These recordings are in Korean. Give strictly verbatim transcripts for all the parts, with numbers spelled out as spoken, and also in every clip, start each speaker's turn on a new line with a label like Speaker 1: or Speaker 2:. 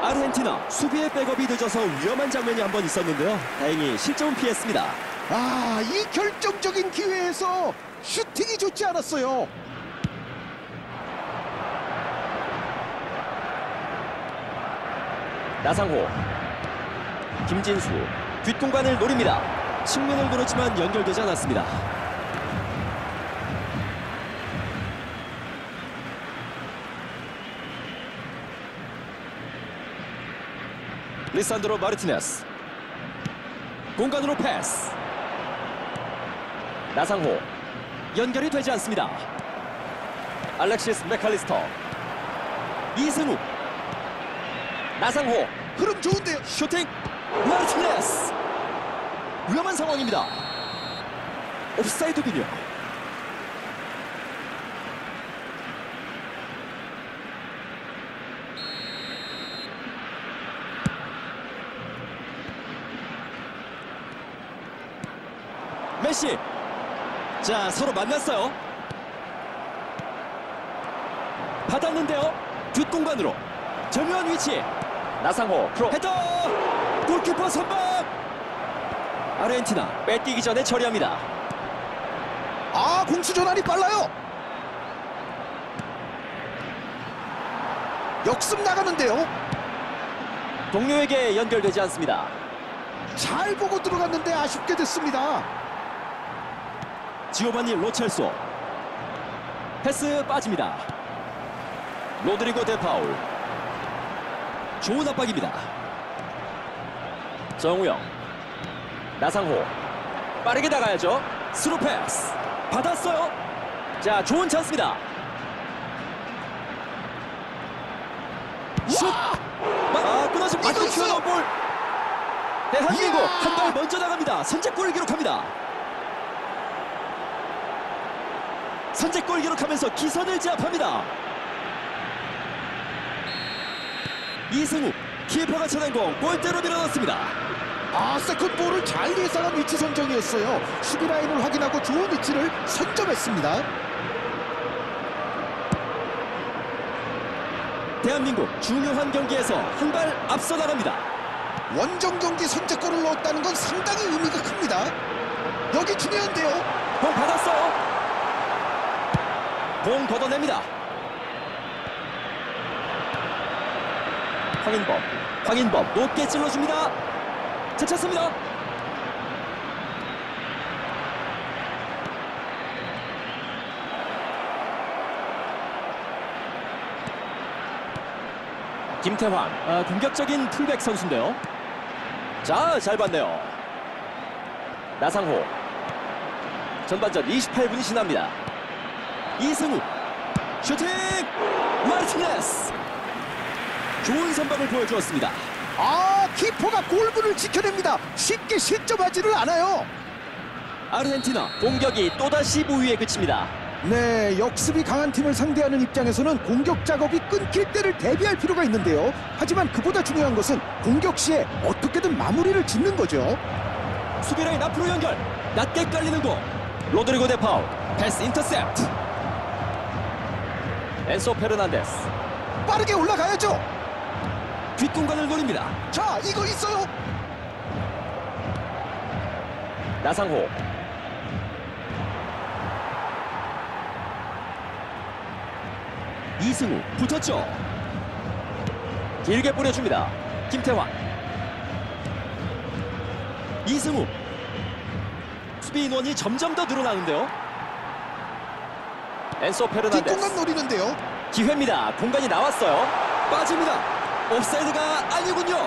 Speaker 1: 아르헨티나 수비의 백업이 늦어서 위험한 장면이 한 번 있었는데요. 다행히 실점은 피했습니다.
Speaker 2: 아, 이 결정적인 기회에서 슈팅이 좋지 않았어요.
Speaker 1: 나상호, 김진수, 뒷공간을 노립니다. 측면을 노렸지만 연결되지 않았습니다. 리산드로 마르티네스, 공간으로 패스. 나상호, 연결이 되지 않습니다. 알렉시스 맥칼리스터, 이승우, 나상호,
Speaker 2: 흐름 좋은데요.
Speaker 1: 슈팅, 마르티네스. 위험한 상황입니다. 옵사이드군요. 메시. 자, 서로 만났어요. 받았는데요. 뒷공간으로 절묘한 위치. 나상호 프로 헤더. 골키퍼 선방. 아르헨티나 뺏기기 전에 처리합니다.
Speaker 2: 아, 공수 전환이 빨라요. 역습 나가는데요.
Speaker 1: 동료에게 연결되지 않습니다.
Speaker 2: 잘 보고 들어갔는데 아쉽게 됐습니다.
Speaker 1: 지오바니 로첼소. 패스 빠집니다. 로드리고 데파울. 좋은 압박입니다. 정우영, 나상호, 빠르게 나가야죠. 스루 패스 받았어요. 자, 좋은 찬스입니다. 슛! 아, 끊어집니다.
Speaker 2: 이거 있어요.
Speaker 1: 튀어나온 볼. 대한민국
Speaker 2: 이야!
Speaker 1: 한 발 먼저 나갑니다. 선제골을 기록합니다. 선제골 기록하면서 기선을 제압합니다. 이승우, 키퍼가 쳐낸 공 골대로 밀어넣습니다.
Speaker 2: 아, 세컨볼을 잘 예상한 위치 선정이었어요. 수비 라인을 확인하고 좋은 위치를 선점했습니다.
Speaker 1: 대한민국 중요한 경기에서 한 발 앞서 나갑니다.
Speaker 2: 원정 경기 선제골을 넣었다는 건 상당히 의미가 큽니다. 여기 중요한데요.
Speaker 1: 공 받았어요. 공 걷어냅니다. 황인범, 황인범 높게 찔러줍니다. 제쳤습니다. 김태환, 아, 공격적인 풀백 선수인데요. 자, 잘 봤네요. 나상호, 전반전 이십팔 분이 지납니다. 이승우, 슈팅! 마르티네스! 좋은 선방을 보여주었습니다.
Speaker 2: 아, 키퍼가 골문을 지켜냅니다. 쉽게 실점하지를 않아요.
Speaker 1: 아르헨티나 공격이 또다시 무위에 그칩니다.
Speaker 2: 네, 역습이 강한 팀을 상대하는 입장에서는 공격 작업이 끊길 때를 대비할 필요가 있는데요. 하지만 그보다 중요한 것은 공격 시에 어떻게든 마무리를 짓는 거죠.
Speaker 1: 수비라인 앞으로 연결. 낮게 깔리는 공. 로드리고 데파울. 패스 인터셉트. 엔소 페르난데스.
Speaker 2: 빠르게 올라가야죠.
Speaker 1: 뒷공간을 노립니다.
Speaker 2: 자, 이거 있어요.
Speaker 1: 나상호. 이승우 붙었죠. 길게 뿌려줍니다. 김태환. 이승우. 수비 인원이 점점 더 늘어나는데요. 엔소 페르난데스.
Speaker 2: 뒷공간 노리는데요.
Speaker 1: 기회입니다. 공간이 나왔어요. 빠집니다. 옵사이드가 아니군요.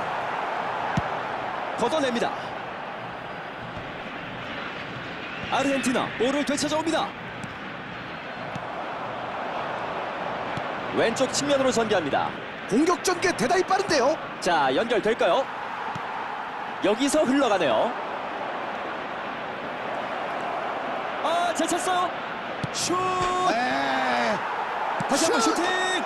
Speaker 1: 걷어냅니다. 아르헨티나 볼을 되찾아옵니다. 왼쪽 측면으로 전개합니다.
Speaker 2: 공격 전개 대단히 빠른데요.
Speaker 1: 자, 연결될까요? 여기서 흘러가네요. 아, 잘 찼어요. 슛!
Speaker 2: 에...
Speaker 1: 다시 한번
Speaker 2: 슛!
Speaker 1: 슈팅!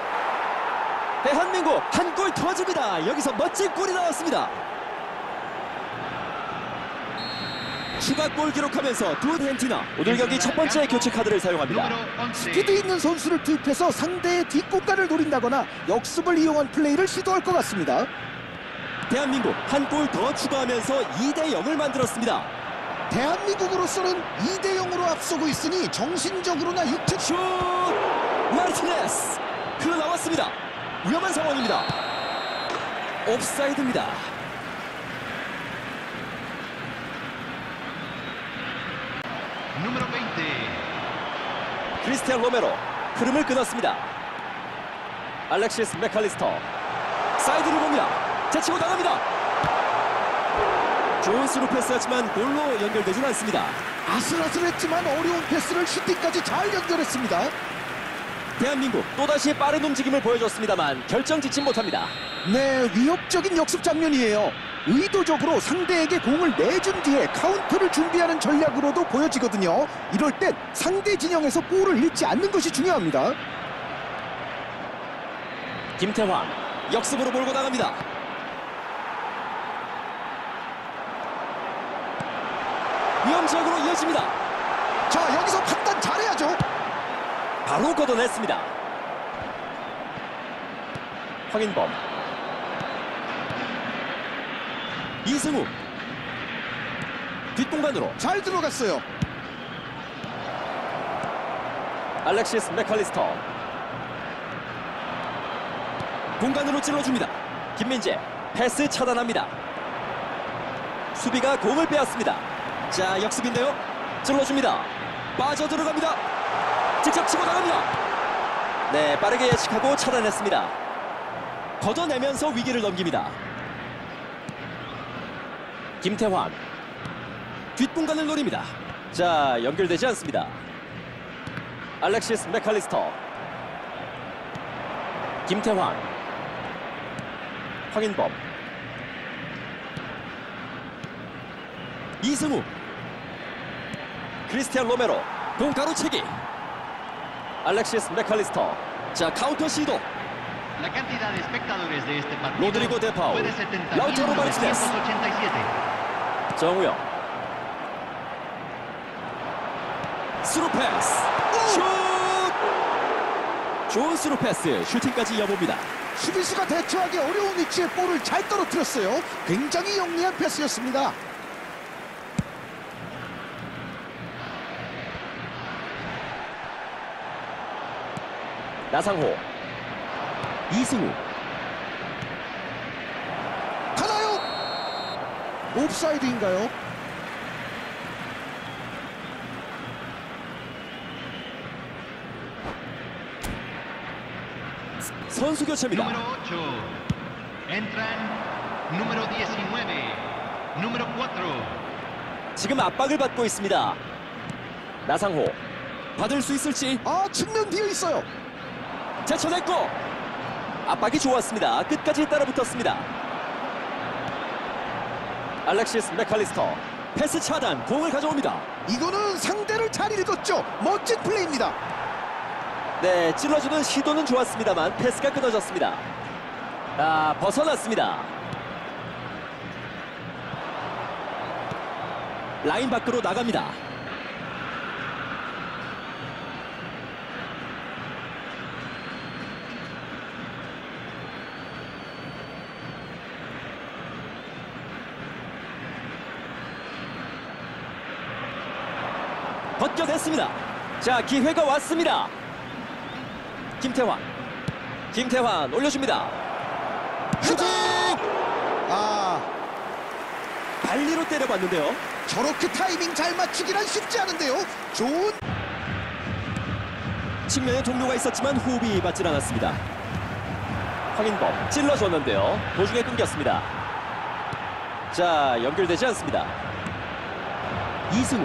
Speaker 1: 대한민국 한 골 터집니다. 여기서 멋진 골이 나왔습니다. 추가골 기록하면서 두헨티나 오늘 경기 첫 번째 교체 카드를 사용합니다.
Speaker 2: 스피드 있는 선수를 투입해서 상대의 뒷공간을 노린다거나 역습을 이용한 플레이를 시도할 것 같습니다.
Speaker 1: 대한민국 한 골 더 추가하면서 이 대 영을 만들었습니다.
Speaker 2: 대한민국으로서는 이 대 영으로 앞서고 있으니 정신적으로나 육체
Speaker 1: 슛! 마르티네스! 흘러나왔습니다. 위험한 상황입니다. 옵사이드입니다.
Speaker 3: Número veinte.
Speaker 1: 크리스티안 로메로 흐름을 끊었습니다. 알렉시스 맥칼리스터 사이드를 봅니다. 제치고 나갑니다. 좋은 스루 패스였지만 골로 연결되진 않습니다.
Speaker 2: 아슬아슬했지만 어려운 패스를 슈팅까지 잘 연결했습니다.
Speaker 1: 대한민국 또다시 빠른 움직임을 보여줬습니다만 결정짓지 못합니다.
Speaker 2: 네, 위협적인 역습 장면이에요. 의도적으로 상대에게 공을 내준 뒤에 카운터를 준비하는 전략으로도 보여지거든요. 이럴 땐 상대 진영에서 볼을 잃지 않는 것이 중요합니다.
Speaker 1: 김태환 역습으로 몰고 나갑니다. 위험 지역으로 이어집니다.
Speaker 2: 자, 여기서 판단 잘해야죠.
Speaker 1: 바로 걷어냈습니다. 황인범 이승우 뒷공간으로
Speaker 2: 잘 들어갔어요.
Speaker 1: 알렉시스 맥칼리스터 공간으로 찔러줍니다. 김민재 패스 차단합니다. 수비가 공을 빼앗습니다. 자, 역습인데요. 찔러줍니다. 빠져들어갑니다. 직접 치고 나갑니다. 네, 빠르게 예측하고 차단했습니다. 걷어내면서 위기를 넘깁니다. 김태환 뒷공간을 노립니다. 자, 연결되지 않습니다. 알렉시스 맥칼리스터 김태환 황인범 이승우 크리스티안 로메로 공 가로채기 알렉시스 맥칼리스터 자, 카운터 시도
Speaker 3: La cantidad de espectadores de este partido
Speaker 1: Rodrigo de Paul.
Speaker 3: fue de setenta mil
Speaker 1: Lautaro Martínez.
Speaker 3: novecientos ochenta y siete.
Speaker 1: 정우영 스루 패스 슛! 좋은 스루 패스 슈팅까지 이어봅니다.
Speaker 2: 수비수가 대처하기 어려운 위치에 볼을 잘 떨어뜨렸어요. 굉장히 영리한 패스였습니다.
Speaker 1: 나상호 이승우
Speaker 2: 가나요? 옵사이드인가요?
Speaker 1: 선수 교체입니다.
Speaker 3: Número ocho. Entran número diecinueve. Número cuatro.
Speaker 1: 지금 압박을 받고 있습니다. 나상호 받을 수 있을지
Speaker 2: 아, 측면 비어 있어요.
Speaker 1: 제쳐냈고 압박이 좋았습니다. 끝까지 따라붙었습니다. 알렉시스 맥칼리스터 패스 차단 공을 가져옵니다.
Speaker 2: 이거는 상대를 잘 읽었죠. 멋진 플레이입니다.
Speaker 1: 네, 찔러주는 시도는 좋았습니다만 패스가 끊어졌습니다. 아, 벗어났습니다. 라인 밖으로 나갑니다. 벗겨냈습니다. 자, 기회가 왔습니다. 김태환 김태환 올려줍니다.
Speaker 2: 슈팅! 아,
Speaker 1: 발리로 때려봤는데요.
Speaker 2: 저렇게 타이밍 잘 맞추기란 쉽지 않은데요. 좋은
Speaker 1: 측면에 동료가 있었지만 호흡이 맞질 않았습니다. 황인범 찔러줬는데요. 도중에 끊겼습니다. 자, 연결되지 않습니다. 이승우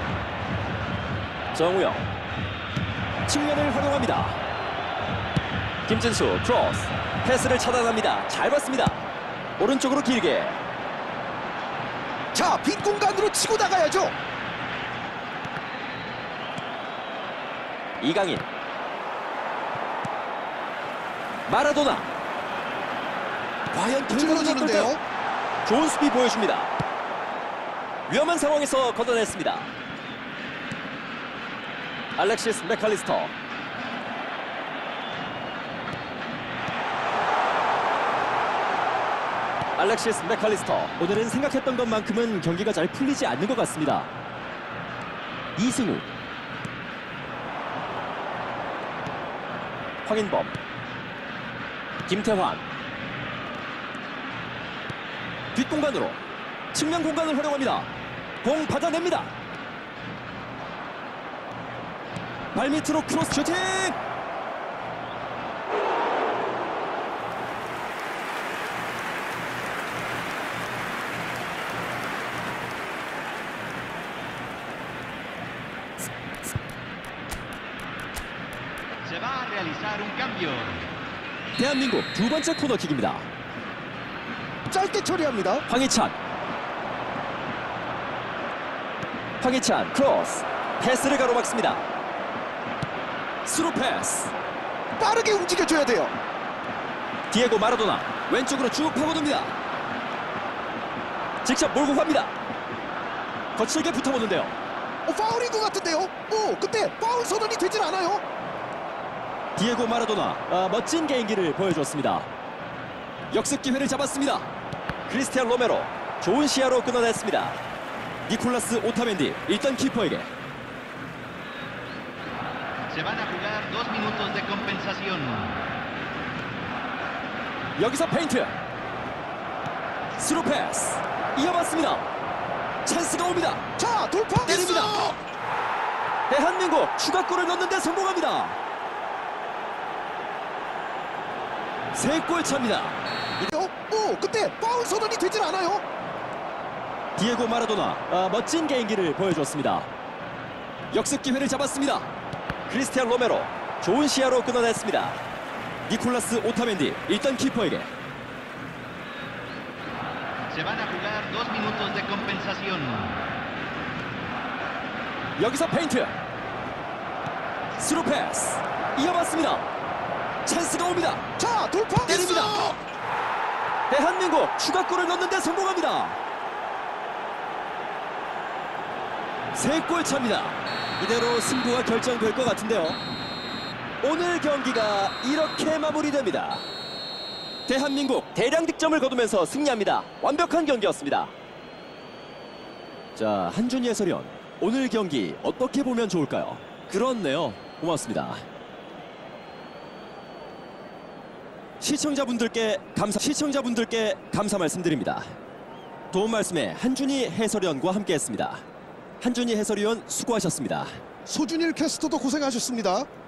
Speaker 1: 정우영 측면을 활용합니다. 김진수 크로스 패스를 차단합니다. 잘 봤습니다. 오른쪽으로 길게
Speaker 2: 자, 빈 공간으로 치고 나가야죠.
Speaker 1: 이강인 마라도나 과연 결과는
Speaker 2: 찔러주는데요.
Speaker 1: 어떨까요? 좋은 수비 보여줍니다. 위험한 상황에서 걷어냈습니다. 알렉시스 맥칼리스터. 알렉시스 맥칼리스터. 오늘은 생각했던 것만큼은 경기가 잘 풀리지 않는 것 같습니다. 이승우. 황인범. 김태환. 뒷공간으로 측면 공간을 활용합니다. 공 받아냅니다. 발밑으로 크로스 슈팅!
Speaker 3: Se va a realizar un cambio.
Speaker 1: 대한민국 두 번째 코너킥입니다.
Speaker 2: 짧게 처리합니다.
Speaker 1: 황희찬. 황희찬 크로스. 패스를 가로막습니다. 스루 패스.
Speaker 2: 빠르게 움직여줘야 돼요.
Speaker 1: 디에고 마라도나 왼쪽으로 쭉 파고듭니다. 직접 몰고 갑니다. 거칠게 붙어보는데요.
Speaker 2: 어, 파울인 것 같은데요. 오, 근데 파울 선언이 되질 않아요.
Speaker 1: 디에고 마라도나 아, 멋진 개인기를 보여줬습니다. 역습 기회를 잡았습니다. 크리스티안 로메로 좋은 시야로 끊어냈습니다. 니콜라스 오타멘디 일단 키퍼에게.
Speaker 3: Se van a jugar dos minutos de compensación.
Speaker 1: 여기서 페인트. 스루 패스. 이어봤습니다. 찬스가 옵니다.
Speaker 2: 자, 돌파.
Speaker 1: 때립니다. 대한민국 추가골을 넣는데 성공합니다. 세 골 차입니다.
Speaker 2: 어, 오, 근데 파울 선언이 되질 않아요.
Speaker 1: 디에고 마라도나 아, 멋진 개인기를 보여줬습니다. 역습 기회를 잡았습니다. 크리스티안 로메로 좋은 시야로 끊어냈습니다. 니콜라스 오타멘디 일단 키퍼에게.
Speaker 3: Se van a jugar dos minutos de compensación.
Speaker 1: 여기서 페인트. 스루 패스. 이어봤습니다. 찬스가 옵니다.
Speaker 2: 자, 돌파.
Speaker 1: 때립니다. 대한민국 추가골을 넣는데 성공합니다. 세 골 차입니다. 이대로 승부가 결정될 것 같은데요. 오늘 경기가 이렇게 마무리됩니다. 대한민국 대량 득점을 거두면서 승리합니다. 완벽한 경기였습니다. 자, 한준희 해설위원, 오늘 경기 어떻게 보면 좋을까요? 그렇네요. 고맙습니다. 시청자분들께 감사 시청자분들께 감사 말씀드립니다. 도움 말씀에 한준희 해설위원과 함께했습니다. 한준희 해설위원 수고하셨습니다.
Speaker 2: 소준일 캐스터도 고생하셨습니다.